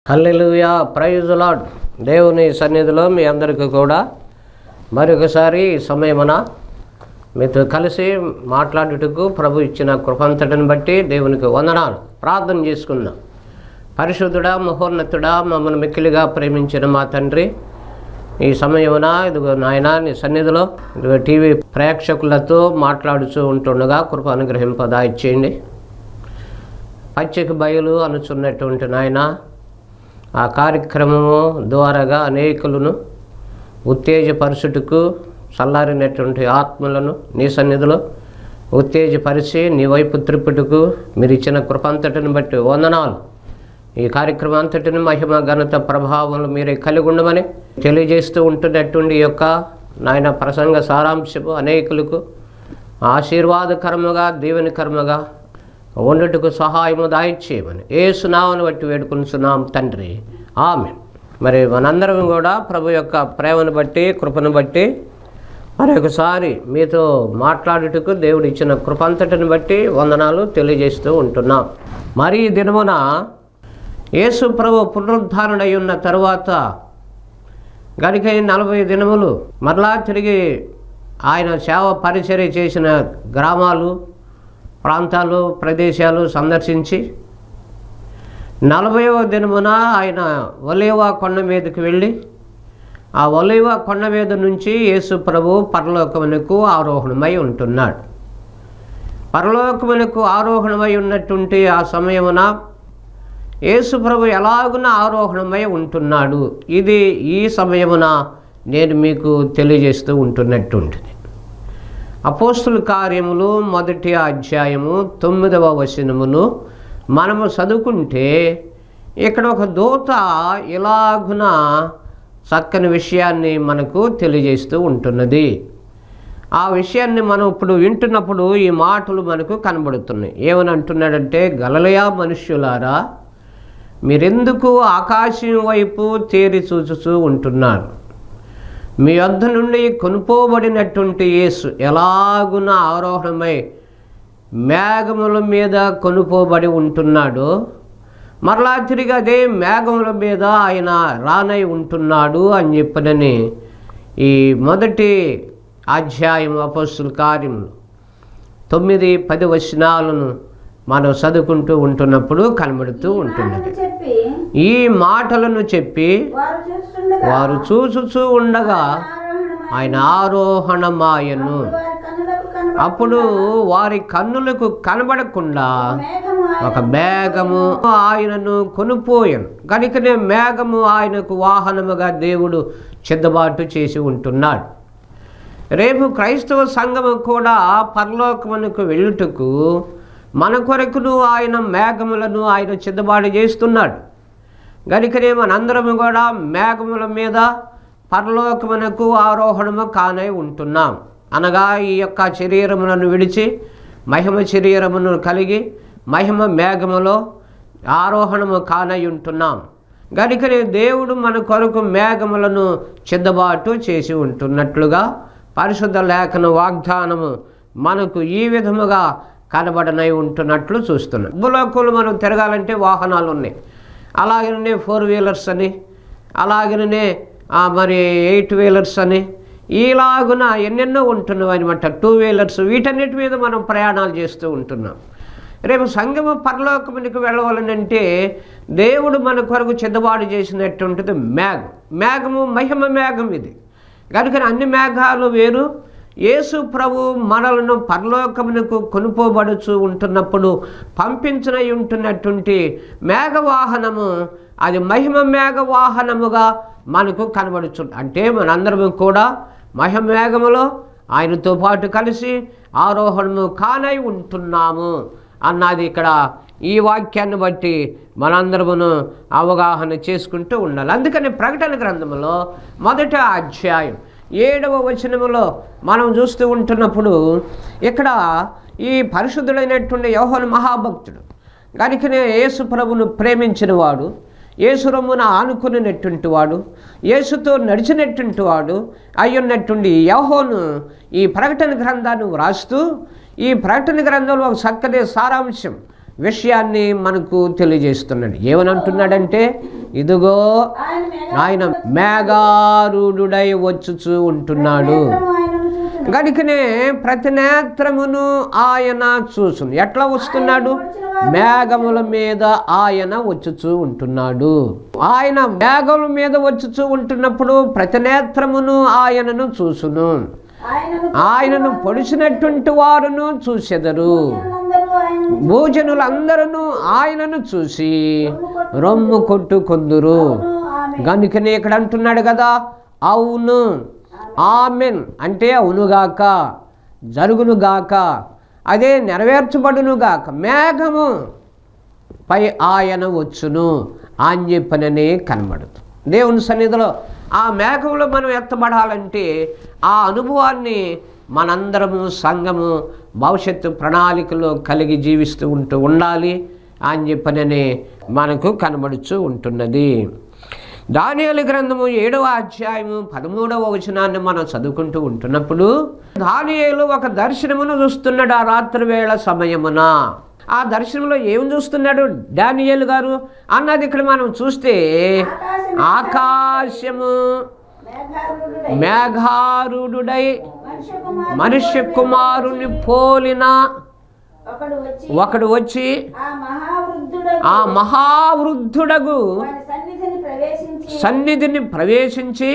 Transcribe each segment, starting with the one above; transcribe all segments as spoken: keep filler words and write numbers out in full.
హల్లెలూయా, praise lord. దేవుని సన్నిధిలో మీ అందరికీ కూడా మరొకసారి ఈ సమయమున మీతో కలిసి మాట్లాడుటకు ప్రభు ఇచ్చిన కృపంతటిని బట్టి దేవునికి వందనాలు. ప్రార్థన చేసుకుందాం. పరిశుద్ధుడా, మహోన్నతుడా, మమ్మల్ని మిక్కిలిగా ప్రేమించిన మా తండ్రి, ఈ సమయమున ఇదిగో నాయన నీ సన్నిధిలో ఇదిగో టీవీ ప్రేక్షకులతో మాట్లాడుతూ ఉంటుండగా కృప అనుగ్రహింపదా ఇచ్చేయండి. పచ్చిక బయలు అనుచున్నటువంటి నాయన ఆ కార్యక్రమము ద్వారాగా అనేకులను ఉత్తేజపరచుటకు చల్లారినటువంటి ఆత్మలను నీ సన్నిధిలో ఉత్తేజపరిచి నీ వైపు త్రిప్పుటకు మీరు ఇచ్చిన కృపంతటిని బట్టి వందనాలు. ఈ కార్యక్రమం అంతటిని మహిమ ఘనత ప్రభావాలు మీరే కలిగి ఉండమని తెలియజేస్తూ ఉంటున్నటువంటి యొక్క నాయన ప్రసంగ సారాంశము అనేకులకు ఆశీర్వాదకరముగా దీవెనకరముగా వండుటకు సహాయము దాయిచ్చేయమని యేసు నామమును బట్టి వేడుకొనుచున్నాం తండ్రి, ఆమేన్. మరి మనందరం కూడా ప్రభు యొక్క ప్రేమను బట్టి కృపను బట్టి మరొకసారి మీతో మాట్లాడుటకు దేవుడు ఇచ్చిన కృపంతటిని బట్టి వందనాలు తెలియజేస్తూ ఉంటున్నాం. మరి ఈ దినమున యేసు ప్రభు పునరుద్ధారణై ఉన్న తరువాత గడిక నలభై దినములు మరలా తిరిగి ఆయన సేవ పరిచర్య చేసిన గ్రామాలు, ప్రాంతాలు, ప్రదేశాలు సందర్శించి నలభైవ దినమున ఆయన ఒలీవ కొండ మీదకి వెళ్ళి ఆ ఒలీవ కొండ మీద నుంచి యేసు ప్రభు పరలోకమునకు ఆరోహణమై ఉంటున్నాడు. పరలోకమునకు ఆరోహణమై ఉన్నటువంటి ఆ సమయమున యేసు ప్రభు ఎలాగున ఆరోహణమై ఉంటున్నాడు, ఇది ఈ సమయమున నేను మీకు తెలియజేస్తూ ఉంటున్నట్టుంటుంది. అపోస్తుల కార్యములు మొదటి అధ్యాయము తొమ్మిదవ వచనమును మనము చదువుకుంటే ఇక్కడ ఒక దూత ఇలాగున చక్కని విషయాన్ని మనకు తెలియజేస్తూ ఉంటున్నది. ఆ విషయాన్ని మనం ఇప్పుడు వింటున్నప్పుడు ఈ మాటలు మనకు కనబడుతున్నాయి. ఏమని అంటున్నాడంటే, గలిలయ మనుష్యులారా, మీరెందుకు ఆకాశం వైపు తేరి చూచుచూ ఉంటున్నారు? మీ వద్ద నుండి కొనుపోబడినటువంటి యేసు ఎలాగున ఆరోహణమై మేఘముల మీద కొనుపోబడి ఉంటున్నాడో మరలా తిరిగి అదే మేఘముల మీద ఆయన రానై ఉంటున్నాడు అని చెప్పనని ఈ మొదటి అధ్యాయం అపోస్తుల కార్యములు తొమ్మిది పది వచనాలను మనం చదువుకుంటూ ఉంటున్నప్పుడు కనబడుతూ ఉంటున్నది. ఈ మాటలను చెప్పి వారు చూచుచూ ఉండగా ఆయన ఆరోహణమాయను. అప్పుడు వారి కన్నులకు కనబడకుండా ఒక మేఘము ఆయనను కొనుపోయాను. కనుకనే మేఘము ఆయనకు వాహనముగా దేవుడు సిద్ధబాటు చేసి ఉంటున్నాడు. రేపు క్రైస్తవ సంఘము కూడా పరలోకమునకు వెళ్ళుటకు మన కొరకును ఆయన మేఘములను ఆయన సిద్ధబాటు చేస్తున్నాడు. గనుకనే మనందరము కూడా మేఘముల మీద పరలోకమునకు ఆరోహణము కానై ఉంటున్నాం. అనగా ఈ యొక్క శరీరములను విడిచి మహిమ శరీరమును కలిగి మహిమ మేఘములో ఆరోహణము కానై ఉంటున్నాం. గనుకనే దేవుడు మన కొరకు మేఘములను సిద్ధబాటు చేసి ఉంటున్నట్లుగా పరిశుద్ధ లేఖన వాగ్దానము మనకు ఈ విధముగా కనబడనై ఉంటున్నట్లు చూస్తున్నాం. భూలోకంలో మనం తిరగాలంటే వాహనాలు ఉన్నాయి. అలాగనే ఫోర్ వీలర్స్ అని, అలాగనే మరి ఎయిట్ వీలర్స్ అని, ఇలాగున ఎన్నెన్నో ఉంటున్నాం అనమాట. టూ వీలర్స్, వీటన్నిటి మీద మనం ప్రయాణాలు చేస్తూ ఉంటున్నాం. రేపు సంగమ పరలోకమునికి వెళ్ళవాలనంటే దేవుడు మన కొరకు సిద్ధబాటు చేసినటువంటిది మేఘం. మేఘము మహిమ మేఘం ఇది. కనుక అన్ని మేఘాలు వేరు. యేసు ప్రభు మనలను పరలోకమునకు కొనుపోబడుచు ఉంటున్నప్పుడు పంపించనై ఉంటున్నటువంటి మేఘవాహనము అది మహిమ మేఘవాహనముగా మనకు కనబడుతుంది. అంటే మనందరము కూడా మహిమ మేఘములో ఆయనతో పాటు కలిసి ఆరోహణము కానై ఉంటున్నాము అన్నది ఇక్కడ ఈ వాక్యాన్ని బట్టి మనందరమును అవగాహన చేసుకుంటూ ఉండాలి. అందుకని ప్రకటన గ్రంథములో మొదటి అధ్యాయం ఏడవ వచనములో మనం చూస్తూ ఉంటున్నప్పుడు ఇక్కడ ఈ పరిశుద్ధుడైనటువంటి యోహాను మహాభక్తుడు, కనుకనే యేసు ప్రభును ప్రేమించిన వాడు, యేసు రొమ్మున ఆనుకున్నటువంటి వాడు, యేసుతో నడిచినటువంటి వాడు అయ్యున్నటువంటి యోహాను ఈ ప్రకటన గ్రంథాన్ని వ్రాస్తూ ఈ ప్రకటన గ్రంథంలో ఒక చక్కని సారాంశం విషయాన్ని మనకు తెలియజేస్తున్నాడు. ఏమని అంటున్నాడంటే, ఇదిగో ఆయన మేఘారూఢుడై వచ్చుచూ ఉంటున్నాడు. గనుకనే ప్రతి నేత్రమును ఆయన చూసును. ఎట్లా వస్తున్నాడు? మేఘముల మీద ఆయన వచ్చుచూ ఉంటున్నాడు. ఆయన మేఘముల మీద వచ్చుచూ ఉంటున్నప్పుడు ప్రతి నేత్రమును ఆయనను చూసును. ఆయనను పొడిచినటువంటి వారును చూసెదరు. భూజనులందరూ ఆయనను చూసి రొమ్ము కొట్టుకొందురు. గనుకనే ఇక్కడ అంటున్నాడు కదా, అవును, ఆమెన్ అంటే అవునుగాక, జరుగునుగాక, అదే నెరవేర్చబడునుగాక, మేఘము పై ఆయన వచ్చును అని చెప్పననే కనబడుతుంది. దేవుని సన్నిధిలో ఆ మేఘంలో మనం ఎత్తబడాలంటే ఆ అనుభవాన్ని మనందరము సంఘము భవిష్యత్తు ప్రణాళికలో కలిగి జీవిస్తూ ఉంటూ ఉండాలి అని చెప్పననే మనకు కనబడుతూ ఉంటున్నది. దానియేలు గ్రంథము ఏడవ అధ్యాయము పదమూడవ వచనాన్ని మనం చదువుకుంటూ ఉంటున్నప్పుడు, దానియేలు ఒక దర్శనమును చూస్తున్నాడు ఆ రాత్రి వేళ సమయమున. ఆ దర్శనంలో ఏమి చూస్తున్నాడు దానియేలు గారు అన్నది ఇక్కడ మనం చూస్తే, ఆకాశము మేఘారూఢుడై మనుష్య కుమారుని పోలిన ఒకడు వచ్చి ఆ మహావృద్ధుడగు సన్నిధిని ప్రవేశించి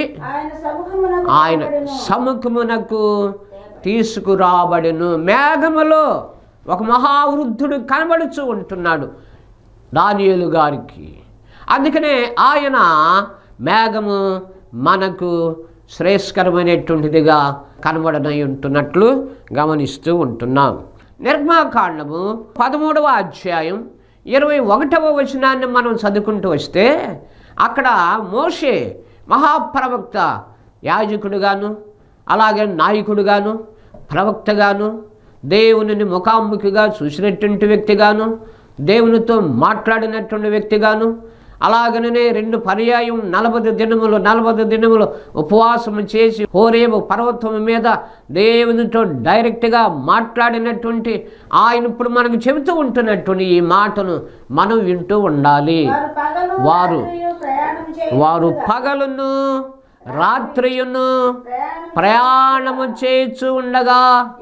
ఆయన సముఖమునకు తీసుకురాబడెను. మేఘములో ఒక మహావృద్ధుడు కనబడుచూ ఉంటున్నాడు దానియేలు గారికి. అందుకనే ఆయన మేఘము మనకు శ్రేయస్కరమైనటువంటిదిగా కనబడనై ఉంటున్నట్లు గమనిస్తూ ఉంటున్నాం. నిర్గమకాండము పదమూడవ అధ్యాయం ఇరవై ఒకటవ వచనాన్ని మనం చదువుకుంటూ వస్తే, అక్కడ మోషే మహాప్రవక్త, యాజకుడుగాను అలాగే నాయకుడుగాను ప్రవక్తగాను దేవునిని ముఖాముఖిగా చూసినటువంటి వ్యక్తిగాను దేవునితో మాట్లాడినటువంటి వ్యక్తిగాను అలాగనే రెండు పర్యాయం నలభై దినములు నలభై దినములు ఉపవాసం చేసి హోరేబు పర్వతం మీద దేవునితో డైరెక్ట్గా మాట్లాడినటువంటి ఆయన ఇప్పుడు మనకు చెబుతూ ఉంటున్నటువంటి ఈ మాటను మనం వింటూ ఉండాలి. వారు వారు పగలును రాత్రియును ప్రయాణము చేయుచు ఉండగా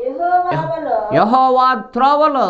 యెహోవా త్రోవలో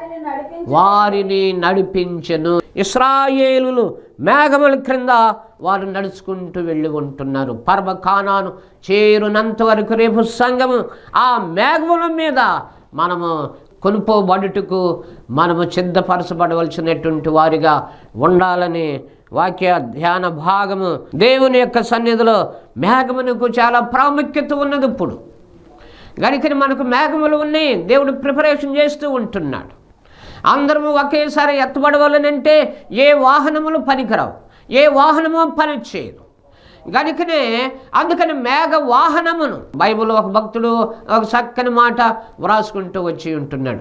వారిని నడిపించెను. ఇశ్రాయేలులు మేఘముల క్రింద వారు నడుచుకుంటూ వెళ్ళి ఉంటున్నారు. పర్వ కానాను చేరునంత వరకు రేపు సంఘము ఆ మేఘముల మీద మనము కొనుపోబడుటకు మనము సిద్ధపరచబడవలసినటువంటి వారిగా ఉండాలని వాక్య ధ్యాన భాగము. దేవుని యొక్క సన్నిధిలో మేఘమునకు చాలా ప్రాముఖ్యత ఉన్నది. ఇప్పుడు గనుక మనకు మేఘములు ఉన్నాయి, దేవుడు ప్రిపరేషన్ చేస్తూ ఉంటున్నాడు. అందరము ఒకేసారి ఎత్తబడవాలనంటే ఏ వాహనములు పనికిరావు, ఏ వాహనము పని చేయదు. గనుకనే అందుకని మేఘ వాహనమును బైబిల్ ఒక భక్తుడు ఒక చక్కని మాట వ్రాసుకుంటూ వచ్చి ఉంటున్నాడు.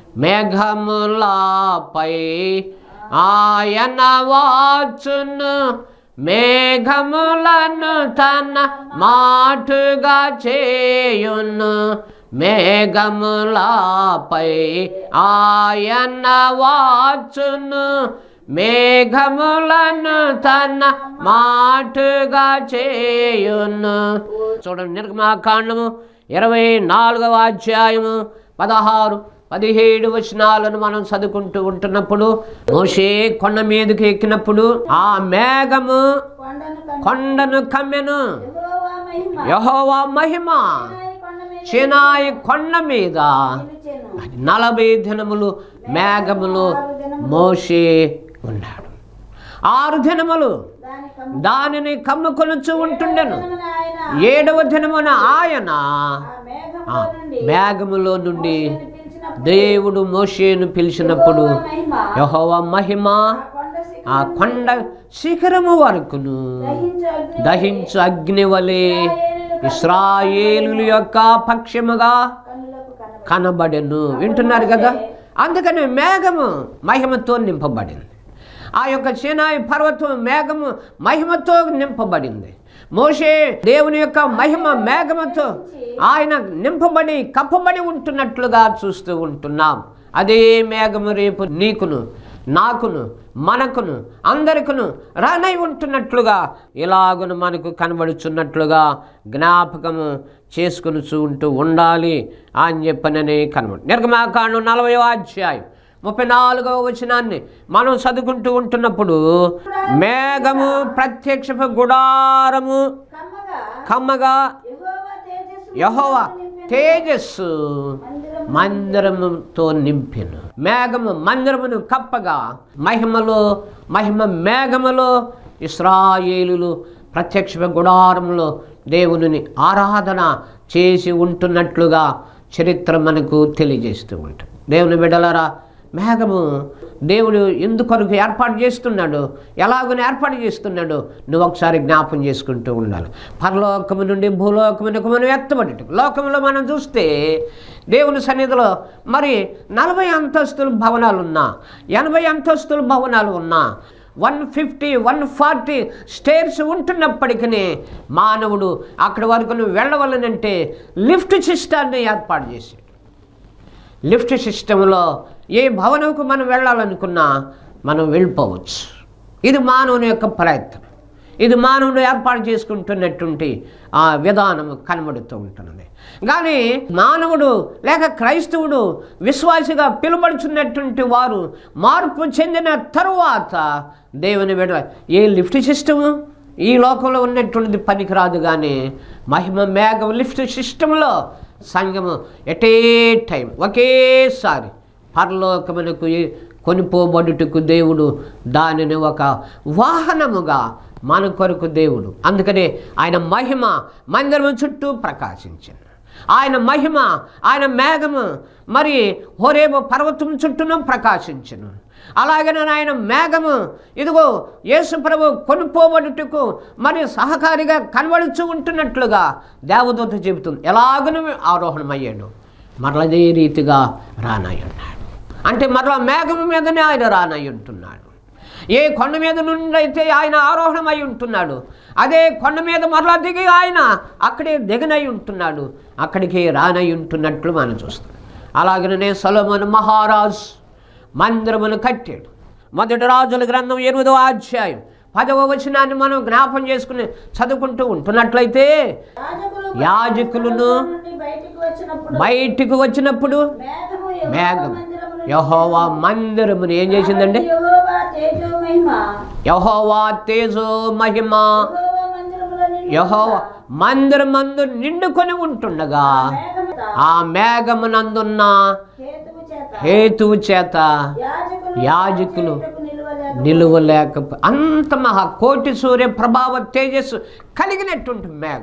మేఘములపై ఆయన వాచును, మేఘములను తన మాటుగా చేయును. మేఘములపై ఆయన వాచును, మేఘములను తన మాటుగా చేయును. చూడండి, నిర్గమకాండము ఇరవై నాలుగవ అధ్యాయము పదహారు పదిహేడు వచనాలను మనం చదువుకుంటూ ఉంటున్నప్పుడు, మోషే కొండ మీదకి ఎక్కినప్పుడు ఆ మేఘము కొండను కమ్మెను. యెహోవా మహిమ సీనాయి కొండ మీద నలభై దినములు మేఘములు మోషే ఉన్నాడు. ఆరు దినములు దానిని కమ్ముకొనుచు ఉంటుండెను. ఏడవ దినమున ఆయన మేఘములో నుండి దేవుడు మోషేను పిలిచినప్పుడు యెహోవా మహిమ ఆ కొండ శిఖరము వరకును దహించు అగ్ని వలె ఇశ్రాయేలుల యొక్క పక్షముగా కనబడెను. వింటున్నారు కదా? అందుకని మేఘము మహిమతో నింపబడింది. ఆ యొక్క సీనాయి పర్వతం మేఘము మహిమతో నింపబడింది. మోషే దేవుని యొక్క మహిమ మేఘముతో ఆయన నింపబడి కప్పబడి ఉంటున్నట్లుగా చూస్తూ ఉంటున్నాం. అదే మేఘము రేపు నీకును నాకును మనకును అందరికును రానై ఉంటున్నట్లుగా ఇలాగును మనకు కనబడుచున్నట్లుగా జ్ఞాపకము చేసుకుని ఉంటూ ఉండాలి అని చెప్పనని కనబడు. నిర్గమాకాండం నలభైవ అధ్యాయం ముప్పై నాలుగవ వచనాన్ని మనం చదువుకుంటూ ఉంటున్నప్పుడు, మేఘము ప్రత్యక్షపు గుడారము కమ్మగా యెహోవా తేజస్సు మందిరముతో నింపెను. మేఘము మందిరమును కప్పగా మహిమలో మహిమ మేఘములో ఇశ్రాయేలులు ప్రత్యక్ష గుడారంలో దేవుని ఆరాధన చేసి ఉంటున్నట్లుగా చరిత్ర మనకు తెలియజేస్తూ ఉంటుంది. దేవుని బిడ్డలారా, మేఘము దేవుడు ఎందుకొరకు ఏర్పాటు చేస్తున్నాడు, ఎలాగని ఏర్పాటు చేస్తున్నాడు నువ్వు ఒకసారి జ్ఞాపం చేసుకుంటూ ఉండాలి. పరలోకము నుండి భూలోకమునకు మనం ఎత్తబడి లోకంలో మనం చూస్తే దేవుని సన్నిధిలో మరి నలభై అంతస్తుల భవనాలు ఉన్నా, ఎనభై అంతస్తుల భవనాలు ఉన్నా, one fifty one forty stairs ఉంటున్నప్పటికీ మానవుడు అక్కడి వరకు నువ్వు వెళ్ళవలనంటే లిఫ్ట్ సిస్టాన్ని ఏర్పాటు చేశాడు. లిఫ్ట్ సిస్టంలో ఏ భవనంకు మనం వెళ్ళాలనుకున్నా మనం వెళ్ళిపోవచ్చు. ఇది మానవుని యొక్క ప్రయత్నం. ఇది మానవుడు ఏర్పాటు చేసుకుంటున్నటువంటి ఆ విధానము కనబడుతూ ఉంటున్నది. కానీ మానవుడు లేక క్రైస్తవుడు విశ్వాసిగా పిలువబడుచున్నటువంటి వారు మార్పు చెందిన తరువాత దేవుని బిడ్డ ఏ లిఫ్ట్ సిస్టము ఈ లోకంలో ఉన్నటువంటిది పనికిరాదు. కానీ మహిమ మేఘం లిఫ్ట్ సిస్టంలో సంఘము ఎట్ ఏ టైం ఒకేసారి పరలోకమునకు కొనిపోబడుటకు దేవుడు దానిని ఒక వాహనముగా మన కొరకు దేవుడు, అందుకనే ఆయన మహిమ మందిరము చుట్టూ ప్రకాశించింది. ఆయన మహిమ ఆయన మేఘము మరి హోరేబు పర్వతం చుట్టూను ప్రకాశించను. అలాగనే ఆయన మేఘము ఇదిగో యేసు ప్రభు కొనుపోబడుటకు మరి సహకారిగా కనబడుచు ఉంటున్నట్లుగా దేవదూత చెబుతుంది. ఎలాగనూ ఆరోహణమయ్యాడు, మరలదే రీతిగా రానై ఉన్నాడు. అంటే మరలా మేఘము మీదనే ఆయన రానై ఉంటున్నాడు. ఏ కొండ మీద నుండి అయితే ఆయన ఆరోహణమై ఉంటున్నాడు, అదే కొండ మీద మరలా దిగి ఆయన అక్కడే దిగనై ఉంటున్నాడు, అక్కడికి రానై ఉంటున్నట్లు మనం చూస్తాం. అలాగనే సొలొమోను మహారాజు మందిరమును కట్టాడు. మొదటి రాజుల గ్రంథం ఎనిమిదవ అధ్యాయం పదవ వచనాన్ని మనం జ్ఞాపం చేసుకుని చదువుకుంటూ ఉంటున్నట్లయితే, యాజకులను బయటికి వచ్చినప్పుడు మేఘం యెహోవా మందిరమును ఏం చేసిందండి? యెహోవా తేజో మహిమ యెహోవా మందిరమందు నిండుకొని ఉంటుండగా ఆ మేఘమునందున్న హేతువు చేత యాజకులు నిలువలేక అంత మహా కోటి సూర్య ప్రభావ తేజస్సు కలిగినటువంటి మేఘం,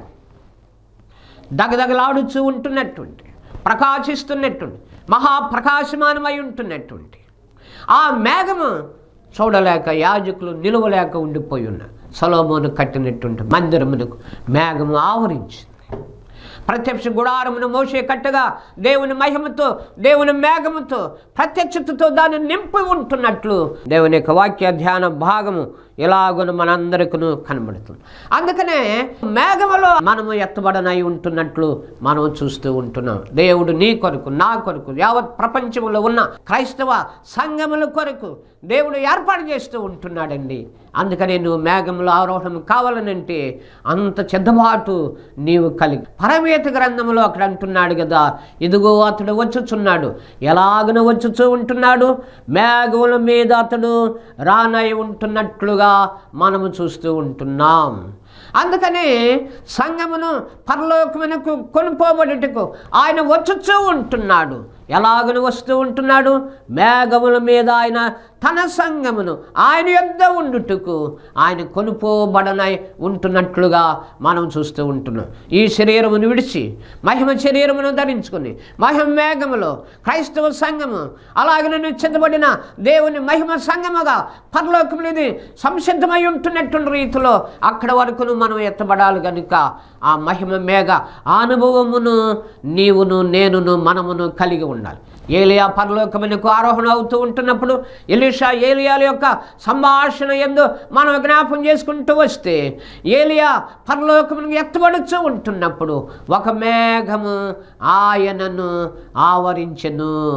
దగదగలాడుచూ ఉంటున్నటువంటి ప్రకాశిస్తున్నటువంటి మహాప్రకాశమానమై ఉంటున్నటువంటి ఆ మేఘము చూడలేక యాజకులు నిలువలేక ఉండిపోయి ఉన్నారు. సొలొమోను కట్టినటువంటి మందిరమునకు మేఘము ఆవరించింది. ప్రత్యక్ష గుడారమును మోషే కట్టగా దేవుని మహిమతో దేవుని మేఘముతో ప్రత్యక్షతతో దాన్ని నింపి ఉంటున్నట్లు దేవుని యొక్క వాక్య ధ్యాన భాగము ఎలాగను మనందరికీ కనబడుతుంది. అందుకనే మేఘములో మనము ఎత్తబడనై ఉంటున్నట్లు మనం చూస్తూ ఉంటున్నాం. దేవుడు నీ కొరకు నా కొరకు యావత్ ప్రపంచంలో ఉన్న క్రైస్తవ సంఘముల కొరకు దేవుడు ఏర్పాటు చేస్తూ ఉంటున్నాడండి. అందుకనే నువ్వు మేఘంలో ఆరోహణం కావాలనంటే అంత చెద్దబాటు నీవు కలిగి. పరమేత గ్రంథంలో అక్కడ అంటున్నాడు కదా, ఇదిగో అతడు వచ్చుచున్నాడు, ఎలాగను వచ్చుచూ ఉంటున్నాడు, మేఘముల మీద అతడు రానై ఉంటున్నట్లుగా మనము చూస్తూ ఉంటున్నాం. అందుకని సంఘమును పరలోకమునకు కొనుపోబడుటకు ఆయన వచ్చుచూ ఉంటున్నాడు. ఎలాగను వస్తూ ఉంటున్నాడు? మేఘముల మీద ఆయన తన సంఘమును ఆయన యొద్ద ఉండుటకు ఆయన కొనుపోబడనై ఉంటున్నట్లుగా మనం చూస్తూ ఉంటున్నాం. ఈ శరీరమును విడిచి మహిమ శరీరమును ధరించుకుని మహిమ మేఘములో క్రైస్తవ సంఘము అలాగనే చెందబడిన దేవుని మహిమ సంఘముగా పరలోకమునిది సంసిద్ధమై ఉంటున్నటువంటి రీతిలో అక్కడ వరకును మనం ఎత్తబడాలి. కనుక ఆ మహిమ మేఘ అనుభవమును నీవును నేనును మనమును కలిగి ఉండాలి. ఏలియా పరలోకమునకు ఆరోహణ అవుతూ ఉంటున్నప్పుడు ఎలీషా ఏలియాల యొక్క సంభాషణ యందు మనం జ్ఞాపం చేసుకుంటూ వస్తే, ఏలియా పరలోకమునకు ఎత్తబడుతూ ఉంటున్నప్పుడు ఒక మేఘము ఆయనను ఆవరించెను.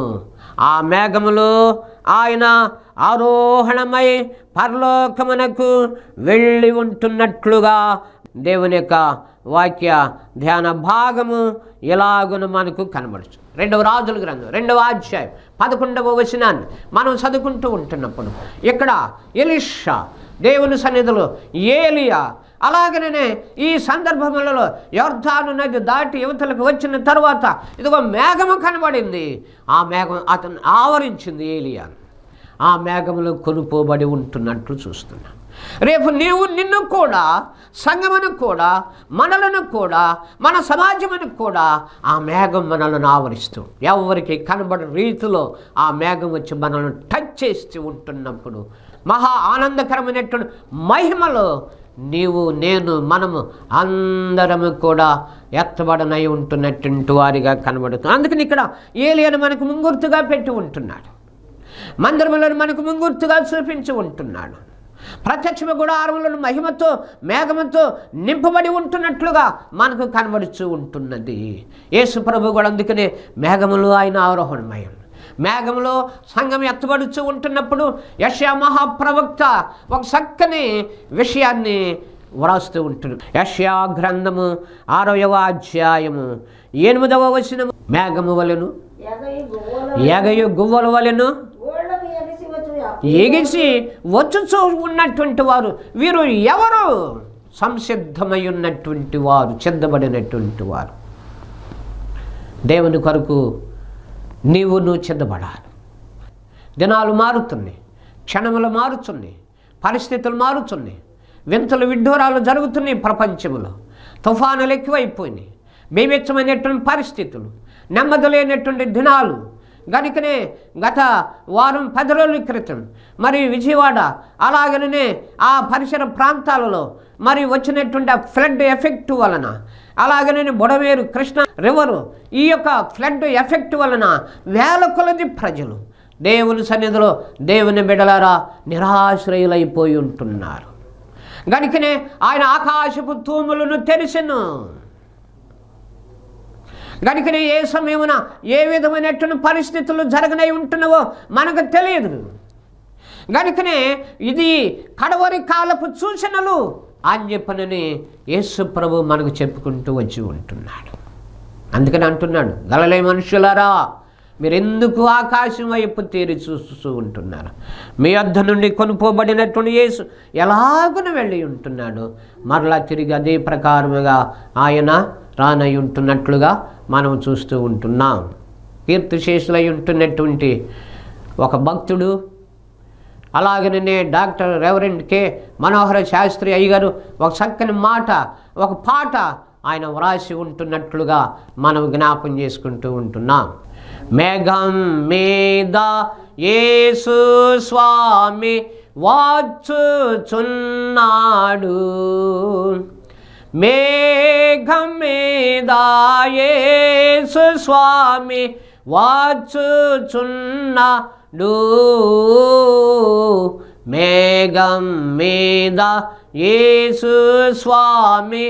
ఆ మేఘములో ఆయన ఆరోహణమై పరలోకమునకు వెళ్ళి ఉంటున్నట్లుగా దేవుని యొక్క వాక్య ధ్యాన భాగము ఎలాగున మనకు కనబడుతుంది. రెండవ రాజుల గ్రంథం రెండవ అధ్యాయం పదకొండవ వచనాన్ని మనం చదువుకుంటూ ఉంటున్నప్పుడు ఇక్కడ ఎలీషా దేవుని సన్నిధిలో ఏలియా అలాగనే ఈ సందర్భములలో యొర్దాను నది దాటి యువతలకు వచ్చిన తర్వాత ఇదిగో మేఘము కనబడింది. ఆ మేఘం అతను ఆవరించింది ఏలియాను. ఆ మేఘములో కొనుపోబడి ఉంటున్నట్లు చూస్తున్నాం. రేపు నీవు నిన్ను కూడా సంఘమును కూడా మనలను కూడా మన సమాజమును కూడా ఆ మేఘం మనలను ఆవరిస్తూ ఎవరికి కనబడే రీతిలో ఆ మేఘం వచ్చి మనల్ని టచ్ చేస్తూ ఉంటున్నప్పుడు మహా ఆనందకరమైనటువంటి మహిమలో నీవు నేను మనము అందరము కూడా ఎత్తబడనై ఉంటున్నటువంటి వారిగా కనబడుతుంది. అందుకని ఇక్కడ ఏలియాను మనకు ముంగుర్తుగా పెట్టి ఉంటున్నాడు. మందిరములను మనకు ముంగుర్తుగా చూపించి ఉంటున్నాడు. ప్రత్యక్ష గుడారములను మహిమతో మేఘముతో నింపబడి ఉంటున్నట్లుగా మనకు కనబడుతూ ఉంటున్నది. యేసు ప్రభు కూడా అందుకనే మేఘములో ఆయన ఆరోహణమయం మేఘములో సంఘం ఎత్తబడుతూ ఉంటున్నప్పుడు యెషయా మహాప్రవక్త ఒక చక్కని విషయాన్ని వ్రాస్తూ ఉంటున్నాడు. యెషయా గ్రంథము ఆరవ అధ్యాయము ఎనిమిదవ వచనము మేఘము వలెను ఎగయు గువ్వల వలెను ఎగిసి వచ్చుచూ ఉన్నటువంటి వారు వీరు ఎవరు? సంసిద్ధమై ఉన్నటువంటి వారు, సిద్ధపడినటువంటి వారు. దేవుని కొరకు నీవు నువ్వు సిద్ధపడాలి. దినాలు మారుతున్నాయి, క్షణములు మారుతున్నాయి, పరిస్థితులు మారుతున్నాయి, వింతలు విడ్డూరాలు జరుగుతున్నాయి. ప్రపంచంలో తుఫానులు ఎక్కువైపోయినాయి, బీభత్సమైనటువంటి పరిస్థితులు, నెమ్మది లేనటువంటి దినాలు. గనుకనే గత వారం పది రోజుల క్రితం మరి విజయవాడ అలాగనే ఆ పరిసర ప్రాంతాలలో మరి వచ్చినటువంటి ఫ్లడ్ ఎఫెక్ట్ వలన అలాగనే బుడమేరు కృష్ణ రివరు ఈ యొక్క ఫ్లడ్ ఎఫెక్ట్ వలన వేల కొలది ప్రజలు దేవుని సన్నిధిలో దేవుని బిడ్డలారా నిరాశ్రయులైపోయి ఉంటున్నారు. గనుకనే ఆయన ఆకాశపు తూములను తెరిసెను. గనుకనే ఏ సమయమున ఏ విధమైనటువంటి పరిస్థితులు జరగనై ఉంటున్నావో మనకు తెలియదు. గనుకనే ఇది కడవరి కాలపు సూచనలు అని చెప్పనని యేసు ప్రభు మనకు చెప్పుకుంటూ వచ్చి ఉంటున్నాడు. అందుకని అంటున్నాడు, గలిలయ మనుషులారా మీరెందుకు ఆకాశం వైపు తేరి చూస్తూ ఉంటున్నారు? మీ వద్ద నుండి కొనుపోబడినటువంటి యేసు ఎలాగున వెళ్ళి ఉంటున్నాడు, మరలా తిరిగి అదే ప్రకారముగా ఆయన రానై ఉంటున్నట్లుగా మనం చూస్తూ ఉంటున్నాం. కీర్తిశేషులై ఉంటున్నటువంటి ఒక భక్తుడు అలాగనే doctor reverend K Manohara Shastri అయ్యగారు ఒక చక్కని మాట ఒక పాట ఆయన వ్రాసి ఉంటున్నట్లుగా మనం జ్ఞాపం చేసుకుంటూ ఉంటున్నాం. మేఘం మీద యేసు స్వామి వచ్చుచున్నాడు, మేఘం మీద యేసు స్వామి వచ్చుచున్నాడు, మేఘం మీద యేసు స్వామి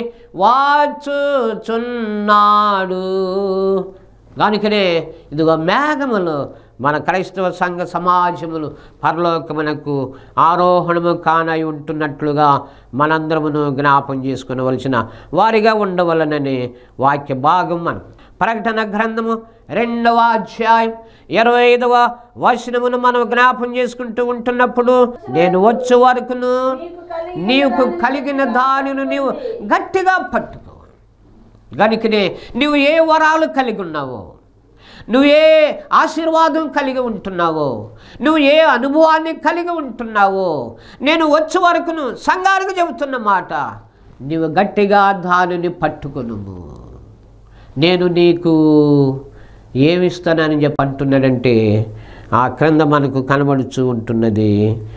వచ్చుచున్నాడు. కనుకనే ఇదిగో మేఘములు మన క్రైస్తవ సంఘ సమాజములు పరలోకమునకు ఆరోహణము కానై ఉంటున్నట్లుగా మనందరమును జ్ఞాపం చేసుకునవలసిన వారిగా ఉండవలనని వాక్య భాగం మనం ప్రకటన గ్రంథము రెండవ అధ్యాయం ఇరవై ఐదవ వచనమును మనం జ్ఞాపం చేసుకుంటూ ఉంటున్నప్పుడు నేను వచ్చే వరకును నీకు కలిగిన దానిని నీవు గట్టిగా పట్టుకో. గనుకనే నువ్వు ఏ వరాలు కలిగి ఉన్నావో, నువ్వు ఏ ఆశీర్వాదం కలిగి ఉంటున్నావో, నువ్వు ఏ అనుభవాన్ని కలిగి ఉంటున్నావో, నేను వచ్చే వరకును సంఘానికి చెబుతున్న మాట నీవు గట్టిగా దానిని పట్టుకొను. నేను నీకు ఏమిస్తానని చెప్పి అంటున్నాడంటే ఆ క్రింద మనకు కనబడుచూ ఉంటున్నది,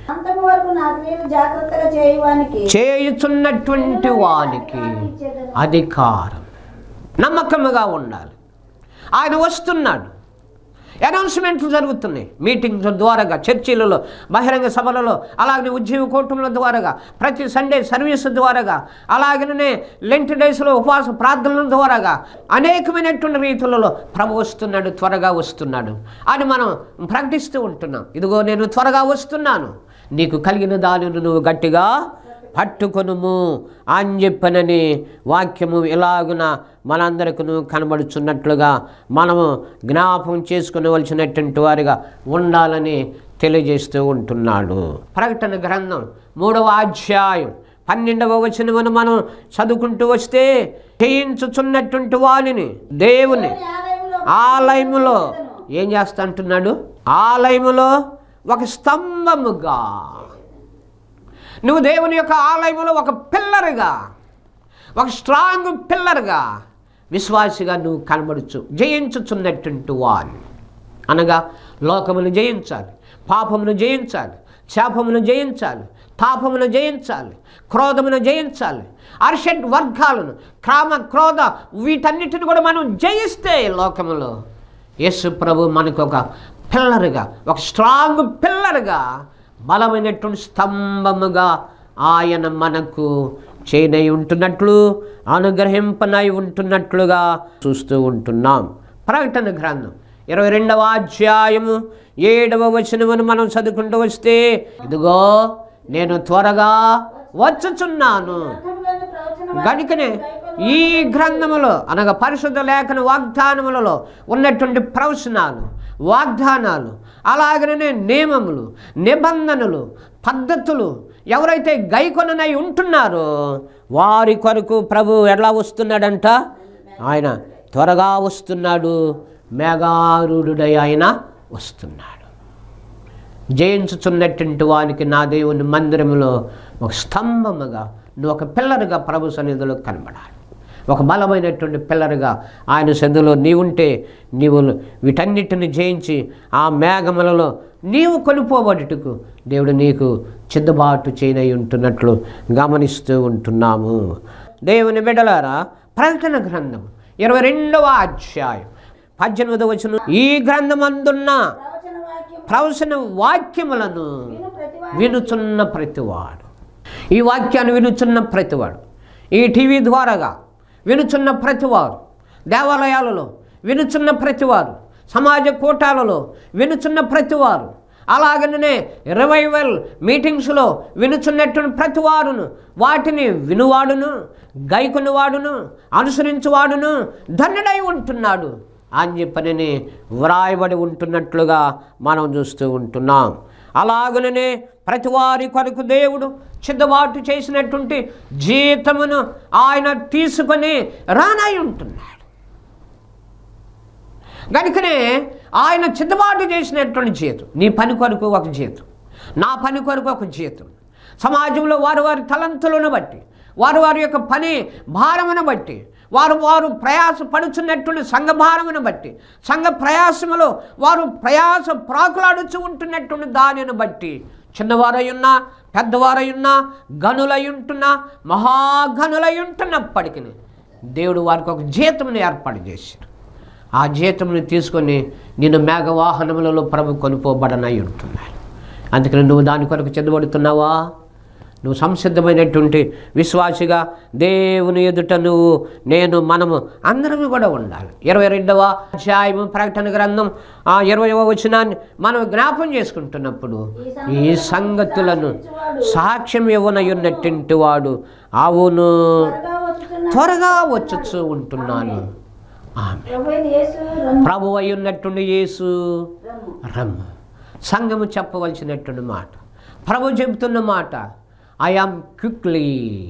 చేయుచున్నటువంటి వానికి అధికారం. నమ్మకముగా ఉండాలి. ఆయన వస్తున్నాడు. అనౌన్స్మెంట్లు జరుగుతున్నాయి మీటింగ్స్ ద్వారాగా, చర్చిలలో, బహిరంగ సభలలో, అలాగనే ఉద్యోగ కూటముల ద్వారాగా, ప్రతి సండే సర్వీస్ ద్వారాగా, అలాగనే లెంట్ డేస్లో ఉపవాస ప్రార్థనల ద్వారాగా అనేకమైనటువంటి రీతులలో ప్రభు వస్తున్నాడు, త్వరగా వస్తున్నాడు అని మనం ప్రకటిస్తూ ఉంటున్నాం. ఇదిగో నేను త్వరగా వస్తున్నాను, నీకు కలిగిన దానిని నువ్వు గట్టిగా పట్టుకొనుము అని చెప్పనని వాక్యము ఎలాగున మనందరికీ కనబడుచున్నట్లుగా మనము జ్ఞాపకం చేసుకునవలసినటువంటి వారిగా ఉండాలని తెలియజేస్తూ ఉంటున్నాడు. ప్రకటన గ్రంథం మూడవ అధ్యాయం పన్నెండవ వచనమును మనం చదువుకుంటూ వస్తే, చేయించుచున్నటువంటి వారిని దేవుని ఆలయములో ఏం చేస్తా అంటున్నాడు? ఆలయములో ఒక స్తంభముగా, నువ్వు దేవుని యొక్క ఆలయంలో ఒక పిల్లర్గా, ఒక స్ట్రాంగ్ పిల్లర్గా, విశ్వాసిగా నువ్వు కనబడుచు జయించుచున్నటువంటి వాడు. అనగా లోకమును జయించాలి, పాపమును జయించాలి, శాపమును జయించాలి, తాపమును జయించాలి, క్రోధమును జయించాలి, అర్షడ్ వర్గాలను, క్రామ క్రోధ వీటన్నిటిని కూడా మనం జయిస్తే లోకములో యేసు ప్రభు మనకు ఒక పిల్లర్గా, ఒక స్ట్రాంగ్ పిల్లర్గా, బలమైనటువంటి స్తంభముగా ఆయన మనకు చేయనై ఉంటున్నట్లు, అనుగ్రహింపనై ఉంటున్నట్లుగా చూస్తూ ఉంటున్నాం. ప్రకటన గ్రంథం ఇరవై రెండవ అధ్యాయము ఏడవ వచనమును మనం చదువుకుంటూ వస్తే, ఇదిగో నేను త్వరగా వచ్చుచున్నాను. గనుకనే ఈ గ్రంథములో అనగా పరిశుద్ధ లేఖన వాగ్దానములలో ఉన్నటువంటి ప్రవచనాలు, వాగ్దానాలు, అలాగనే నియమములు, నిబంధనలు, పద్ధతులు ఎవరైతే గైకొననై ఉంటున్నారో వారి కొరకు ప్రభు ఎలా వస్తున్నాడంట? ఆయన త్వరగా వస్తున్నాడు, మేఘారూఢుడై ఆయన వస్తున్నాడు. జయించుచున్నటువంటి వానికి నా దేవుని మందిరములో ఒక స్తంభముగా, నువ్వు ఒక పిల్లరుగా ప్రభు సన్నిధిలో కనబడాలి. ఒక బలమైనటువంటి పిల్లరుగా ఆయన సన్నిధిలో నీవుంటే నీవు వీటన్నిటిని జయించి ఆ మేఘములలో నీవు కొనిపోబడుటకు దేవుడు నీకు సిద్ధబాటు చేయనై ఉంటున్నట్లు గమనిస్తూ ఉంటున్నాము. దేవుని బిడ్డలారా, ప్రకటన గ్రంథం ఇరవై రెండవ అధ్యాయం పద్దెనిమిదవ వచనం, ఈ గ్రంథమందున్న ప్రవచన వాక్యములను వినుచున్న ప్రతివాడు, ఈ వాక్యాన్ని వినుచున్న ప్రతివాడు, ఈ టీవీ ద్వారాగా వినుచున్న ప్రతివారు, దేవాలయాలలో వినుచున్న ప్రతివారు, సమాజ కూటాలలో వినుచున్న ప్రతివారు, అలాగనే రివైవల్ మీటింగ్స్లో వినుచున్నటువంటి ప్రతివారును వాటిని వినువాడును, గైకొనివాడును, అనుసరించువాడును ధన్యుడై ఉంటున్నాడు అని చెప్పని వ్రాయబడి ఉంటున్నట్లుగా మనం చూస్తూ ఉంటున్నాం. అలాగనే ప్రతి వారి కొరకు దేవుడు సిద్ధబాటు చేసినటువంటి జీతమును ఆయన తీసుకొని రానై ఉంటున్నాడు. కనుకనే ఆయన సిద్ధబాటు చేసినటువంటి జీతం, నీ పని కొరకు ఒక జీతం, నా పని కొరకు ఒక జీతం, సమాజంలో వారి వారి తలంతులను బట్టి, వారు వారి యొక్క పని భారమును బట్టి, వారు వారు ప్రయాస పడుచున్నటువంటి సంఘ భారమును బట్టి, సంఘ ప్రయాసములో వారు ప్రయాస ప్రాకులాడుచు ఉంటున్నటువంటి దానిని బట్టి, చిన్నవారై ఉన్నా, పెద్దవారై ఉన్నా, గనులై ఉంటున్నా, మహాగనులై ఉంటున్నప్పటికీ దేవుడు వారికి ఒక జీతమును ఏర్పాటు చేశాడు. ఆ జీతమును తీసుకొని నిన్ను మేఘవాహనములలో ప్రభు కొనుపోబడనై ఉంటున్నాడు. అందుకని నువ్వు దాని కొరకు చెందబడుతున్నావా? నువ్వు సంసిద్ధమైనటువంటి విశ్వాసిగా దేవుని ఎదుట నువ్వు నేను మనము అందరము కూడా ఉండాలి. ఇరవై రెండవ అధ్యాయము ప్రకటన గ్రంథం ఆ ఇరవైవ వచనాన్ని మనం జ్ఞాపం చేసుకుంటున్నప్పుడు, ఈ సంగతులను సాక్ష్యం ఇవ్వనయున్నటువంటి వాడు అవును త్వరగా వచ్చుచూ ఉంటున్నాను. ప్రభు అయి ఉన్నటువంటి యేసు రమ్ము. సంఘము చెప్పవలసినటువంటి మాట, ప్రభు చెబుతున్న మాట, ఐ యామ్ క్విక్లీ,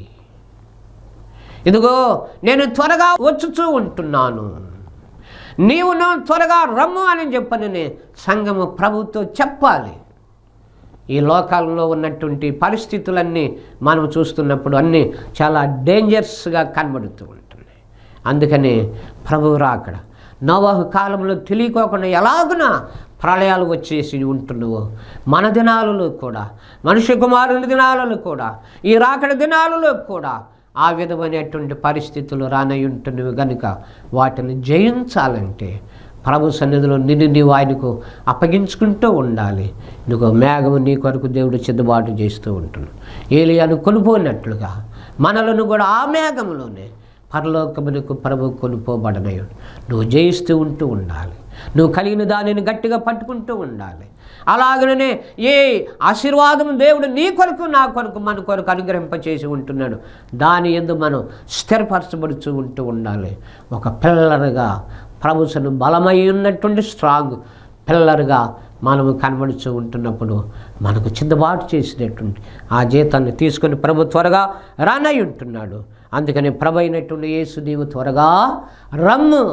ఇదిగో నేను త్వరగా వచ్చుచూ ఉంటున్నాను, నీవును త్వరగా రమ్ము అని చెప్పని సంఘము ప్రభుతో చెప్పాలి. ఈ లోకాలలో ఉన్నటువంటి పరిస్థితులన్నీ మనం చూస్తున్నప్పుడు అన్నీ చాలా డేంజర్స్గా కనబడుతూ ఉంటున్నాయి. అందుకని ప్రభువు రాకడ నోవహు కాలంలో తెలియకోకుండా ఎలాగునా ప్రళయాలు వచ్చేసి ఉంటున్నావో మన దినాలలో కూడా, మనుష్య కుమారుని దినాలలో కూడా, ఈ రాకడ దినాలలో కూడా ఆ విధమైనటువంటి పరిస్థితులు రానై ఉంటున్నవి కనుక వాటిని జయించాలంటే ప్రభు సన్నిధిలో నిన్ను నీవు ఆయనకు అప్పగించుకుంటూ ఉండాలి. నీకు మేఘము నీ కొరకు దేవుడు సిద్ధబాటు చేస్తూ ఉంటున్నాడు. ఏలియాను కొనుపోయినట్లుగా మనలను కూడా ఆ మేఘంలోనే పరలోకమునకు ప్రభు కొనుపోబడనయ్యాడు. నువ్వు జయిస్తూ ఉంటూ ఉండాలి. నువ్వు కలిగిన దానిని గట్టిగా పట్టుకుంటూ ఉండాలి. అలాగనే ఏ ఆశీర్వాదం దేవుడు నీ కొరకు నా కొరకు మన కొరకు అనుగ్రహింపచేసి ఉంటున్నాడు, దాని యందు మనం స్థిరపరచబడుతూ ఉంటూ ఉండాలి. ఒక పిల్లరుగా ప్రభువును బలమై ఉన్నటువంటి స్ట్రాంగ్ పిల్లరుగా మనము కనబడుతూ ఉంటున్నప్పుడు మనకు సిద్ధబాటు చేసినటువంటి ఆ జీతాన్ని తీసుకొని ప్రభు త్వరగా రానై ఉంటున్నాడు. అందుకని ప్రభు అయినటువంటి యేసు నీవు త్వరగా రమ్ము.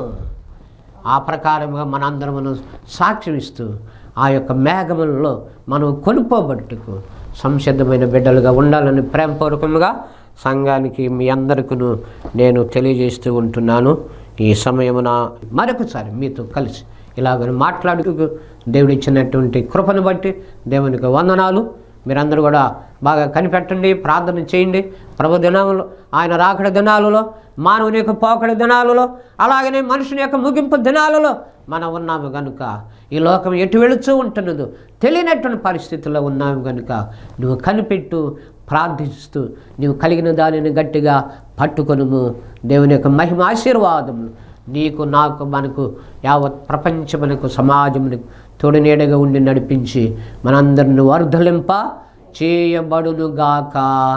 ఆ ప్రకారంగా మనందరమును సాక్ష్యం ఇస్తూ ఆ యొక్క మేఘములలో మనం కొనుక్కోబట్టుకు సంసిద్ధమైన బిడ్డలుగా ఉండాలని ప్రేమపూర్వకంగా సంఘానికి మీ అందరికీ నేను తెలియజేస్తూ ఉంటున్నాను. ఈ సమయమున మరొకసారి మీతో కలిసి ఇలాగ మాట్లాడుతూ దేవుడు ఇచ్చినటువంటి కృపను బట్టి దేవునికి వందనాలు. మీరందరూ కూడా బాగా కనిపెట్టండి, ప్రార్థన చేయండి. ప్రభు దినాలలో, ఆయన రాకడ దినాలలో, మానవుని యొక్క పోకడ దినాలలో, అలాగనే మనుషుని యొక్క ముగింపు దినాలలో మనం ఉన్నాము కనుక, ఈ లోకం ఎటు వెళుతూ ఉంటున్నదో తెలియనటువంటి పరిస్థితుల్లో ఉన్నాము కనుక నువ్వు కనిపెట్టు, ప్రార్థిస్తూ నీవు కలిగిన దానిని గట్టిగా పట్టుకొనుము. దేవుని యొక్క మహిమ ఆశీర్వాదములు నీకు, నాకు, మనకు, యావత్ ప్రపంచమునకు, సమాజమునకు తోడు నీడగా ఉండి నడిపించి మనందరిని వర్ధలింప చేయబడునుగాక.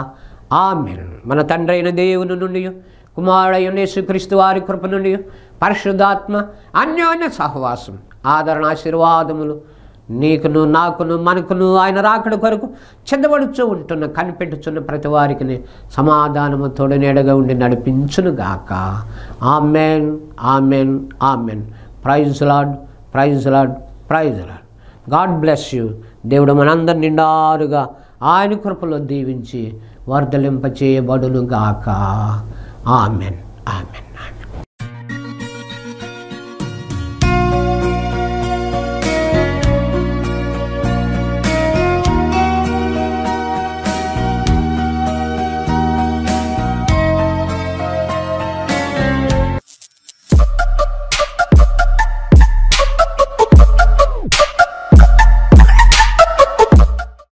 ఆమేన్. మన తండ్రి అయిన దేవుని నుండి, కుమారుడైన యేసుక్రీస్తు వారి కృప నుండి, పరిశుద్ధాత్మ అన్యోన్య సహవాసం, ఆదరణ, ఆశీర్వాదములు నీకును, నాకును, మనకును ఆయన రాకడ కొరకు చెందబడుచూ ఉంటున్న కనిపెట్టుచున్న ప్రతి వారికి సమాధానము తోడు నీడగా ఉండి నడిపించునుగాక. Amen, amen, amen. Praise lord, praise lord, praise lord. God bless you. దేవుడు మనందరి నిండారుగా ఆయన కృపలో దీవించి వర్ధలింప చేయబడునుగాక. Amen, amen, amen.